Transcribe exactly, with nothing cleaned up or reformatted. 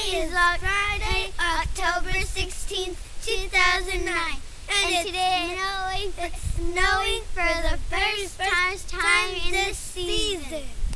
is Friday, October sixteenth, two thousand nine. And, and today it's snowing, it's snowing for the first time, time in this season.